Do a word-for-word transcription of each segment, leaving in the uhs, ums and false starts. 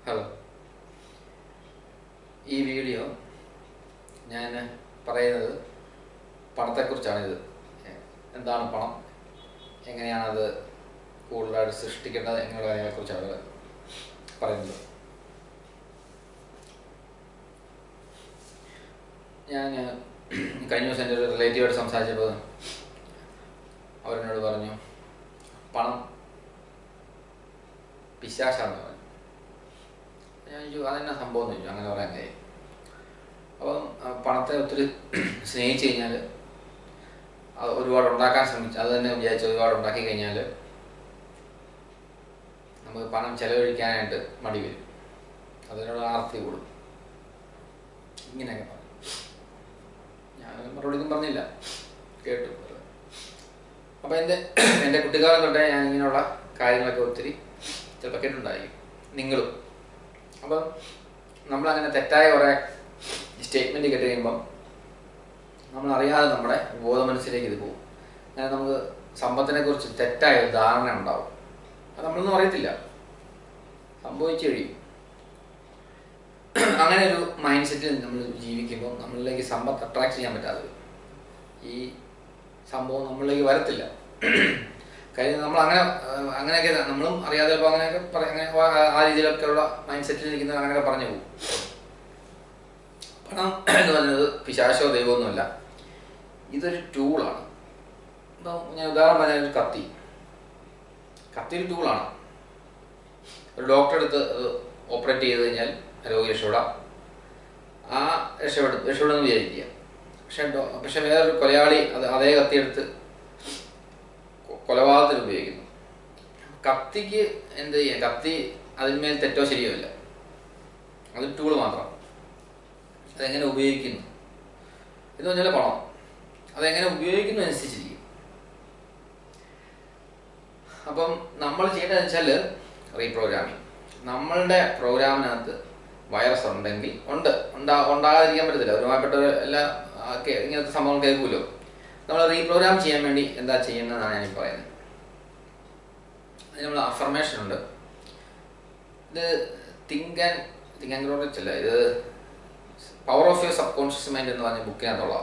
Hello, ഈ video ഞാൻ പറയുന്നത് പണത്തെക്കുറിച്ചാണിത്. എന്താണ് പണം, എങ്ങനെയാണത് കൂടുതലായിട്ട് സൃഷ്ടിക്കേണ്ടത്, എങ്ങനെയുള്ള കാര്യങ്ങളെക്കുറിച്ചാണ് പറയുന്നത്. ഞാൻ കഴിഞ്ഞ ദിവസം എൻ്റെ ഒരു റിലേറ്റീവായിട്ട് സംസാരിച്ചപ്പോൾ അവരെന്നോട് പറഞ്ഞു, പണം പിശാചാണെന്ന് പറഞ്ഞു. ഞാൻ ചോദിച്ചു, അതെന്നാ സംഭവം എന്ന് ചോദിച്ചു. അങ്ങനെ പറയാൻ കാര്യം, അപ്പം പണത്തെ ഒത്തിരി സ്നേഹിച്ച് കഴിഞ്ഞാൽ അത് ഒരുപാട് ഉണ്ടാക്കാൻ ശ്രമിച്ചു, അത് തന്നെ വിചാരിച്ച് ഒരുപാട് ഉണ്ടാക്കി കഴിഞ്ഞാൽ നമുക്ക് പണം ചെലവഴിക്കാനായിട്ട് മടി വരും, അതിനോട് ആർത്തി കൂടും, ഇങ്ങനെയൊക്കെ പറഞ്ഞു. ഞാൻ മറുപടിയൊന്നും പറഞ്ഞില്ല, കേട്ടു. അപ്പം എൻ്റെ എൻ്റെ കുട്ടിക്കാലം തൊട്ടേ ഞാൻ ഇങ്ങനെയുള്ള കാര്യങ്ങളൊക്കെ ഒത്തിരി ചിലപ്പോൾ കേട്ടിട്ടുണ്ടായിരിക്കും, നിങ്ങളും. അപ്പം നമ്മളങ്ങനെ തെറ്റായ കുറേ സ്റ്റേറ്റ്മെൻറ്റ് കേട്ട് കഴിയുമ്പം നമ്മളറിയാതെ നമ്മുടെ ബോധമനസ്സിലേക്ക് ഇത് പോകും. അങ്ങനെ നമുക്ക് സമ്പത്തിനെ കുറിച്ച് തെറ്റായ ധാരണ ഉണ്ടാവും. അത് നമ്മളൊന്നും അറിയത്തില്ല, സംഭവിച്ചു കഴിയും. അങ്ങനെ ഒരു മൈൻഡ് സെറ്റിൽ നമ്മൾ ജീവിക്കുമ്പോൾ നമ്മളിലേക്ക് സമ്പത്ത് അട്രാക്ട് ചെയ്യാൻ പറ്റാതെ ഈ സംഭവം നമ്മളിലേക്ക് വരത്തില്ല. കാര്യം നമ്മൾ അങ്ങനെ അങ്ങനെയൊക്കെ നമ്മളും അറിയാതെ ചിലപ്പോൾ അങ്ങനെയൊക്കെ അങ്ങനെ ആ രീതിയിലൊക്കെയുള്ള മൈൻഡ് സെറ്റിൽ ഇരിക്കുന്നത് അങ്ങനെയൊക്കെ പറഞ്ഞു പോകും. പണം എന്ന് പറയുന്നത് പിശാചോ ദൈവമൊന്നുമല്ല, ഇതൊരു ടൂളാണ്. ഇപ്പം ഞാൻ ഉദാഹരണം പറഞ്ഞാൽ ഒരു കത്തി കത്തി ഒരു ടൂളാണ്. ഒരു ഡോക്ടറെ അടുത്ത് അത് ഓപ്പറേറ്റ് ചെയ്ത് കഴിഞ്ഞാൽ രോഗി രക്ഷപ്പെടാം, ആ രക്ഷപ്പെടും രക്ഷപ്പെടുമെന്ന് വിചാരിക്കുക. പക്ഷെ പക്ഷെ വേറൊരു കൊലയാളി അത് അതേ കത്തിയെടുത്ത് കൊലപാതകത്തിന് ഉപയോഗിക്കുന്നു. കത്തിക്ക് എന്ത് ചെയ്യാം, കത്തി അതിന്മേൽ തെറ്റോ ശരിയോ ഇല്ല, അത് ടൂള് മാത്രം. അതെങ്ങനെ ഉപയോഗിക്കുന്നു എന്ന് പറഞ്ഞാൽ പണം അതെങ്ങനെ ഉപയോഗിക്കുന്നു അനുസരിച്ചിരിക്കും. അപ്പം നമ്മൾ ചെയ്യേണ്ടതെന്ന് വെച്ചാൽ റീപ്രോഗ്രാമിങ്. നമ്മളുടെ പ്രോഗ്രാമിനകത്ത് വൈറസ് ഉണ്ടെങ്കിൽ ഉണ്ട് ഉണ്ടാ ഉണ്ടാകാതിരിക്കാൻ പറ്റത്തില്ല. ഒരുമാതിരിപ്പെട്ട എല്ലാ ഇങ്ങനത്തെ സംഭവങ്ങൾ കേൾക്കുമല്ലോ. നമ്മൾ റീപ്രോഗ്രാം ചെയ്യാൻ വേണ്ടി എന്താ ചെയ്യുന്നതെന്നാണ് ഞാൻ പറയുന്നത്. അതിന് നമ്മൾ അഫർമേഷൻ ഉണ്ട്. ഇത് think and think and grow rich അല്ല, ഇത് power of your subconscious mind എന്ന് പറഞ്ഞ ബുക്കിനകത്തുള്ള.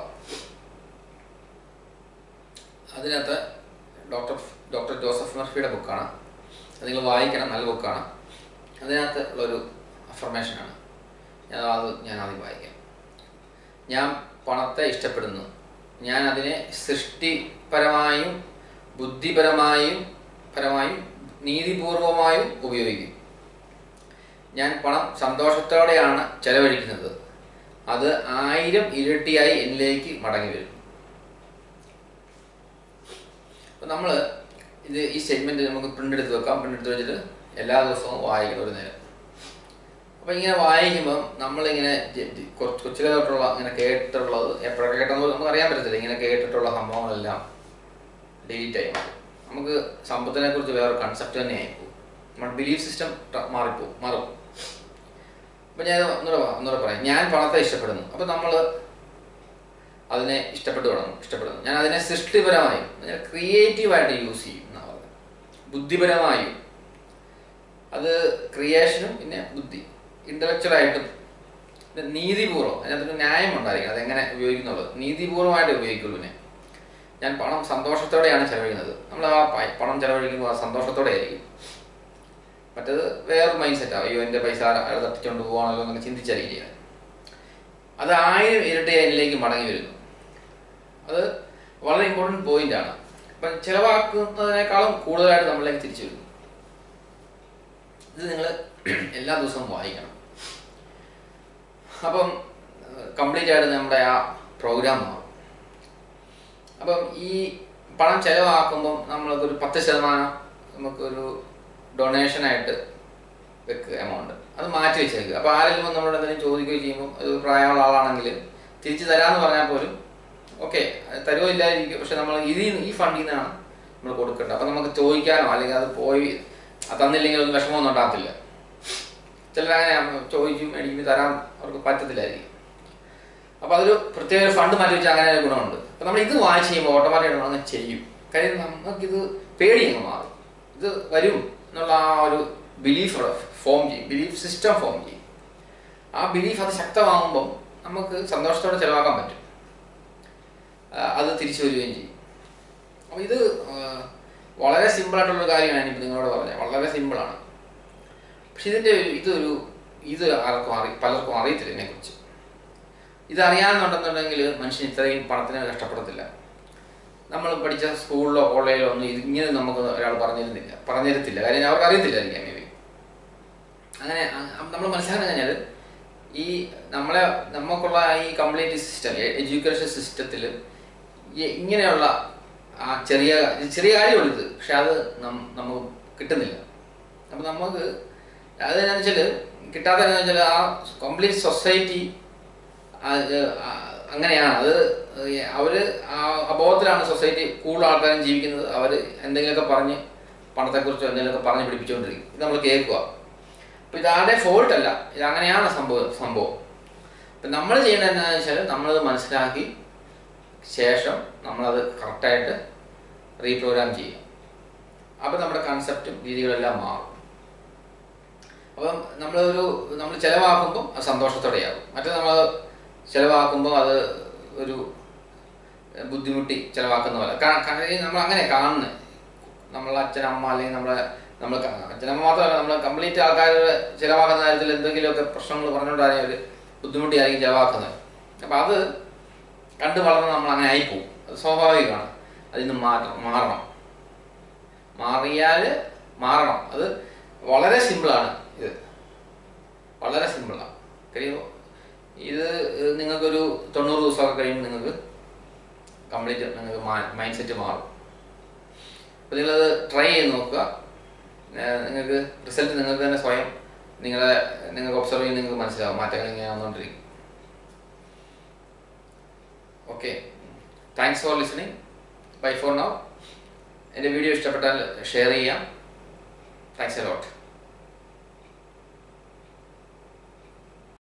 അതിനകത്ത് ഡോക്ടർ ഡോക്ടർ ജോസഫ് മർഫിയുടെ ബുക്കാണ്. അത് നിങ്ങൾ വായിക്കണം, നല്ല ബുക്കാണ്. അതിനകത്ത് ഉള്ളൊരു അഫർമേഷനാണ്. ഞാൻ അത് ഞാൻ ആദ്യം വായിക്കാം. ഞാൻ പണത്തെ ഇഷ്ടപ്പെടുന്നു. ഞാൻ അതിനെ സൃഷ്ടിപരമായും ബുദ്ധിപരമായും പരമായും നീതിപൂർവമായും ഉപയോഗിക്കും. ഞാൻ പണം സന്തോഷത്തോടെയാണ് ചെലവഴിക്കുന്നത്. അത് ആയിരം ഇരട്ടിയായി എന്നിലേക്ക് മടങ്ങി വരും. അപ്പം നമ്മൾ ഇത് ഈ സ്റ്റേറ്റ്മെൻറ്റ് നമുക്ക് പ്രിൻ്റ് എടുത്ത് വെക്കാം. പ്രിൻ്റ് എടുത്ത് വെച്ചിട്ട് എല്ലാ ദിവസവും വായിക്കണം ഒരു നേരം. അപ്പം ഇങ്ങനെ വായിക്കുമ്പം നമ്മളിങ്ങനെ കുറച്ച് കൊച്ചിലെ തൊട്ടുള്ള ഇങ്ങനെ കേട്ടിട്ടുള്ളത് എപ്പോഴൊക്കെ കേട്ടെന്ന് നമുക്ക് അറിയാൻ പറ്റത്തില്ല. ഇങ്ങനെ കേട്ടിട്ടുള്ള സംഭവങ്ങളെല്ലാം ഡിലീറ്റ് ആയി മാറും. നമുക്ക് സമ്പത്തിനെ കുറിച്ച് വേറെ കൺസെപ്റ്റ് തന്നെ ആയിപ്പോകും. നമ്മുടെ ബിലീഫ് സിസ്റ്റം മാറിപ്പോകും മാറും. അപ്പം ഞാൻ ഒന്നുകൂടെ ഒന്നുകൂടെ പറയാം. ഞാൻ പണത്തെ ഇഷ്ടപ്പെടുന്നു. അപ്പം നമ്മൾ അതിനെ ഇഷ്ടപ്പെട്ടു തുടങ്ങും. ഇഷ്ടപ്പെടുന്നു ഞാൻ അതിനെ സൃഷ്ടിപരമായും ക്രിയേറ്റീവായിട്ട് യൂസ് ചെയ്യും എന്നാണ് പറഞ്ഞത്. ബുദ്ധിപരമായും, അത് ക്രിയേഷനും പിന്നെ ബുദ്ധി ഇൻ്റലക്ച്വലായിട്ടും പിന്നെ നീതിപൂർവ്വം, അതിനകത്തൊരു ന്യായം ഉണ്ടായിരിക്കും അതെങ്ങനെ ഉപയോഗിക്കുന്നുള്ളത്. നീതിപൂർവ്വമായിട്ട് ഉപയോഗിക്കുള്ളൂ. പിന്നെ ഞാൻ പണം സന്തോഷത്തോടെയാണ് ചെലവഴിക്കുന്നത്. നമ്മൾ ആ പണം ചെലവഴിക്കുമ്പോൾ ആ സന്തോഷത്തോടെ ആയിരിക്കും. മറ്റത് വേറൊരു മൈൻഡ് സെറ്റാണ്. അയ്യോ എൻ്റെ പൈസ അയാൾ തട്ടിച്ചുകൊണ്ട് പോകാണല്ലോ എന്നൊക്കെ ചിന്തിച്ചായിരിക്കും ചെയ്യുന്നത്. അത് ആയിരം ഇരട്ടി അതിലേക്ക് മടങ്ങി വരുന്നു. അത് വളരെ ഇമ്പോർട്ടൻറ്റ് പോയിൻ്റാണ്. അപ്പം ചിലവാക്കുന്നതിനേക്കാളും കൂടുതലായിട്ട് നമ്മളിലേക്ക് തിരിച്ചു വരുന്നു. ഇത് നിങ്ങൾ എല്ലാ ദിവസവും വായിക്കണം. അപ്പം കംപ്ലീറ്റ് ആയിട്ട് നമ്മുടെ ആ പ്രോഗ്രാം മാറും. അപ്പം ഈ പണം ചിലവാക്കുമ്പം നമ്മൾക്കൊരു പത്ത് ശതമാനം നമുക്കൊരു ഡൊണേഷനായിട്ട് വെക്കുക, എമൗണ്ട് അത് മാറ്റി വെച്ചേക്കുക. അപ്പോൾ ആരെങ്കിലും നമ്മളോട് എന്തെങ്കിലും ചോദിക്കുകയോ ചെയ്യുമ്പോൾ അത് പ്രായമുള്ള ആളാണെങ്കിൽ തിരിച്ച് തരാമെന്ന് പറഞ്ഞാൽ പോലും ഓക്കെ തരുമോ ഇല്ലായിരിക്കും. പക്ഷെ നമ്മൾ ഇതിൽ ഈ ഫണ്ടിൽ നിന്നാണ് നമ്മൾ കൊടുക്കേണ്ടത്. അപ്പം നമുക്ക് ചോദിക്കാനോ അല്ലെങ്കിൽ അത് പോയി തന്നില്ലെങ്കിൽ ഒന്നും വിഷമമൊന്നും ഉണ്ടാകത്തില്ല. ചിലരങ്ങനെ ചോദിക്കും മേടിക്കും തരാൻ അവർക്ക് പറ്റത്തില്ലായിരിക്കും. അപ്പോൾ അതൊരു പ്രത്യേക ഫണ്ട് മാറ്റി വെച്ചാൽ അങ്ങനെ ഒരു ഗുണമുണ്ട്. അപ്പോൾ നമ്മൾ ഇത് വാച്ച് ചെയ്യുമ്പോൾ ഓട്ടോമാറ്റിക്കായിട്ട് നമ്മളങ്ങ് ചെയ്യും. കാര്യം നമുക്കിത് പേടി അങ്ങ് മാറും. ഇത് വരും എന്നുള്ള ആ ഒരു ബിലീഫ് ഫോം ചെയ്യും, ബിലീഫ് സിസ്റ്റം ഫോം ചെയ്യും. ആ ബിലീഫ് അത് ശക്തമാകുമ്പം നമുക്ക് സന്തോഷത്തോടെ ചിലവാക്കാൻ പറ്റും, അത് തിരിച്ചു വരികയും ചെയ്യും. അപ്പോൾ ഇത് വളരെ സിമ്പിളായിട്ടുള്ളൊരു കാര്യമാണ് ഞാനിപ്പോൾ നിങ്ങളോട് പറഞ്ഞത്. വളരെ സിമ്പിളാണ്. പക്ഷെ ഇതിൻ്റെ ഇതൊരു ഇത് ആർക്കും അറി പലർക്കും അറിയത്തില്ല ഇതിനെക്കുറിച്ച്. ഇതറിയാമെന്നുണ്ടെന്നുണ്ടെങ്കിൽ മനുഷ്യൻ ഇത്രയും പണത്തിന് കഷ്ടപ്പെടത്തില്ല. നമ്മൾ പഠിച്ച സ്കൂളിലോ കോളേജിലോ ഒന്നും ഇങ്ങനെ നമുക്ക് ഒരാൾ പറഞ്ഞിരുന്നില്ല പറഞ്ഞിരത്തില്ല കാര്യം അവർക്ക് അറിയത്തില്ലായിരിക്കാം മേ ബി. അങ്ങനെ നമ്മൾ മനസ്സിലാക്കാൻ കഴിഞ്ഞാൽ ഈ നമ്മളെ നമുക്കുള്ള ഈ കംപ്ലീറ്റ് സിസ്റ്റം, എഡ്യൂക്കേഷൻ സിസ്റ്റത്തിൽ ഇങ്ങനെയുള്ള ആ ചെറിയ ചെറിയ കാര്യമുള്ളൂ ഇത്. പക്ഷെ അത് നമുക്ക് കിട്ടുന്നില്ല. അപ്പം നമുക്ക് അതെന്നു വെച്ചാൽ കിട്ടാത്തതെന്ന് വെച്ചാൽ ആ കംപ്ലീറ്റ് സൊസൈറ്റി അങ്ങനെയാണ്. അത് അവർ ആ അബോധത്തിലാണ് സൊസൈറ്റി കൂടുതൽ ആൾക്കാരും ജീവിക്കുന്നത്. അവർ എന്തെങ്കിലുമൊക്കെ പറഞ്ഞ് പണത്തെക്കുറിച്ചോ എന്തെങ്കിലുമൊക്കെ പറഞ്ഞ് പിടിപ്പിച്ചുകൊണ്ടിരിക്കും. ഇത് നമ്മൾ കേൾക്കുക. അപ്പം ഇതാരുടെ ഫോൾട്ടല്ല, ഇത് അങ്ങനെയാണ് സംഭവം സംഭവം അപ്പം നമ്മൾ ചെയ്യേണ്ടത് എന്താണെന്ന് വെച്ചാൽ നമ്മളത് മനസ്സിലാക്കി ശേഷം നമ്മളത് കറക്റ്റായിട്ട് റീപ്രോഗ്രാം ചെയ്യുക. അപ്പം നമ്മുടെ കൺസെപ്റ്റും രീതികളെല്ലാം മാറും. അപ്പം നമ്മളൊരു നമ്മൾ ചിലവാക്കുമ്പം അത് സന്തോഷത്തോടെയാകും. മറ്റേ നമ്മൾ ചിലവാക്കുമ്പോൾ അത് ഒരു ബുദ്ധിമുട്ടി ചിലവാക്കുന്ന പോലെ നമ്മൾ അങ്ങനെ കാണുന്നത്. നമ്മളെ അച്ഛനമ്മ അല്ലെങ്കിൽ നമ്മളെ നമ്മൾ അച്ഛനമ്മ മാത്രമല്ല, നമ്മൾ കംപ്ലീറ്റ് ആൾക്കാർ ചിലവാക്കുന്ന കാര്യത്തിൽ എന്തെങ്കിലുമൊക്കെ പ്രശ്നങ്ങൾ പറഞ്ഞുകൊണ്ടായിരിക്കും അവർ ബുദ്ധിമുട്ടിയായിരിക്കും ചിലവാക്കുന്നത്. അപ്പം അത് കണ്ടു വളർന്ന് നമ്മൾ അങ്ങനെ ആയിപ്പോവും. അത് സ്വാഭാവികമാണ്. അതിൽ നിന്ന് മാറ്റം മാറണം മാറിയാൽ മാറണം അത് വളരെ സിമ്പിളാണ്. ഇത് വളരെ സിമ്പിളാണ്. കഴിയുമ്പോൾ ഇത് നിങ്ങൾക്കൊരു തൊണ്ണൂറ് ദിവസമൊക്കെ കഴിയുമ്പോൾ നിങ്ങൾക്ക് കംപ്ലീറ്റ് നിങ്ങൾക്ക് മൈൻഡ് സെറ്റ് മാറും. അപ്പോൾ നിങ്ങളത് ട്രൈ ചെയ്ത് നോക്കുക. നിങ്ങൾക്ക് റിസൾട്ട് നിങ്ങൾക്ക് തന്നെ സ്വയം നിങ്ങളെ നിങ്ങൾക്ക് ഒബ്സർവ് ചെയ്ത് നിങ്ങൾക്ക് മനസ്സിലാവും മാറ്റങ്ങൾ ഇങ്ങനെ വന്നുകൊണ്ടിരിക്കും. Okay, thanks for listening. Bye for now. എൻ്റെ വീഡിയോ ഇഷ്ടപ്പെട്ടാൽ ഷെയർ ചെയ്യാം. Thanks a lot.